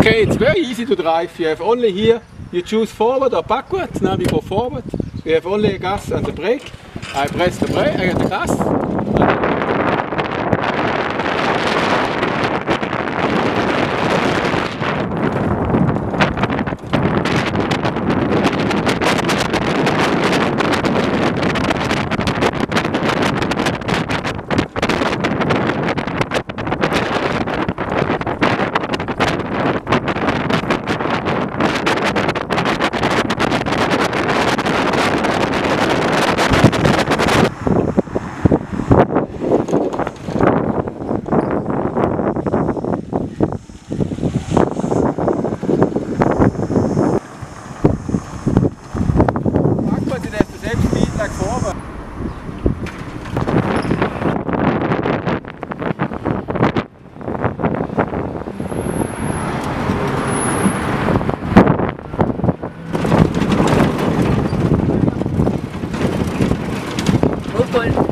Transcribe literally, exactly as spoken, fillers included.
Okay, it's very easy to drive. You have only here, you choose forward or backward. Now we go forward. We have only a gas and the brake. I press the brake, I get the gas. Voll.